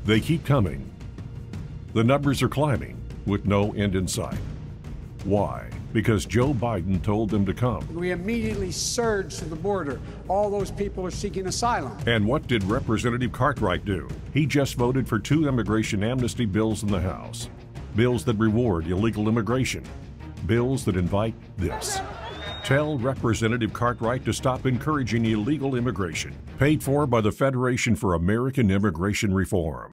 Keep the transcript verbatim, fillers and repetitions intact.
They keep coming. The numbers are climbing with no end in sight. Why? Because Joe Biden told them to come. We immediately surged to the border. All those people are seeking asylum. And what did Representative Cartwright do? He just voted for two immigration amnesty bills in the House. Bills that reward illegal immigration. Bills that invite this. Tell Representative Cartwright to stop encouraging illegal immigration. Paid for by the Federation for American Immigration Reform.